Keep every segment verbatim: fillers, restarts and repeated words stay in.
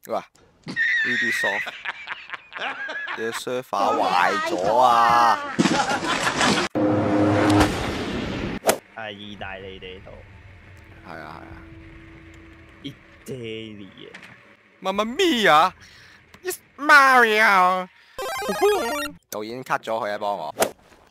哇！呢啲 soft 嘅 server 壞咗啊！ 係意大利地圖。 係啊係啊。 Italy。 Mamma mia! It's Mario！ 導演 cut 咗佢啊，幫我。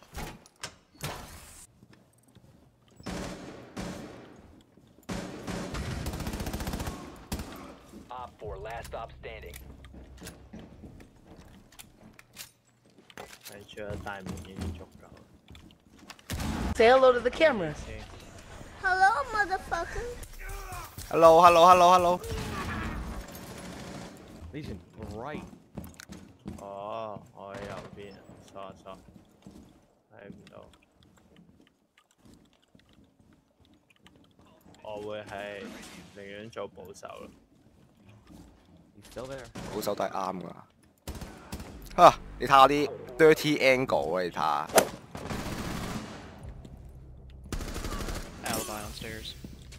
係除咗大門已經足夠。 Say hello to the cameras. Hello, motherfucker. Hello, hello, hello, hello. Legion, right. 哦，我喺右邊，sorry sorry，睇唔到。我會係寧願做保守咯。 He's still there。 保守都係啱㗎。嚇！你睇下啲 dirty angle 啊！你睇下。 Alibi on stairs.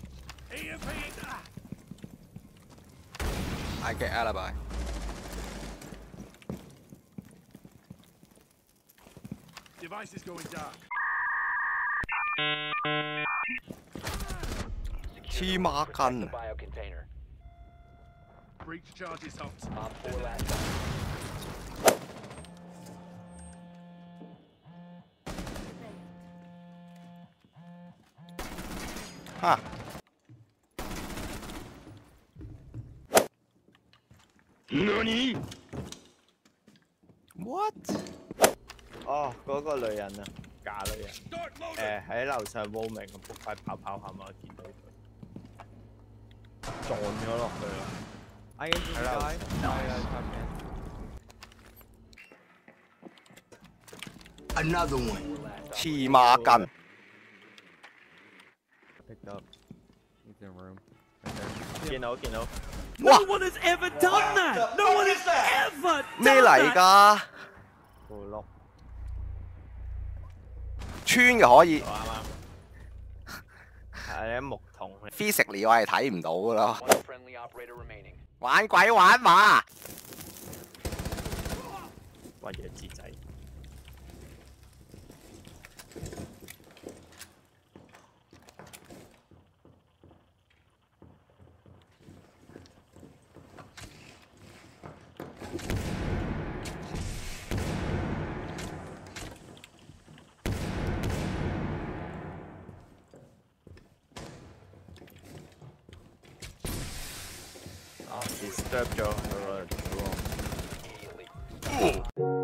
I get alibi. Device is going dark. 黐孖筋。 Breach charges hot. 嚇！ 何 ？What？ 哦，嗰個女人啊，假女人。誒喺樓上 roaming 咁，仆街跑跑下嘛，見到佢撞咗落去咯。 I injured the guy. No, yeah, top man. Another one. 黐孖筋。 Picked up. He's in a room. 見到見到。 哇 No one has ever done that! No one has ever 咩 done 嚟 that! 㗎？ 護碌。 穿嘅可以。 啱啱。係一木桶。 physically 我係睇唔到㗎咯。玩鬼玩馬。 屈嘢智仔。disturb 咗佢個。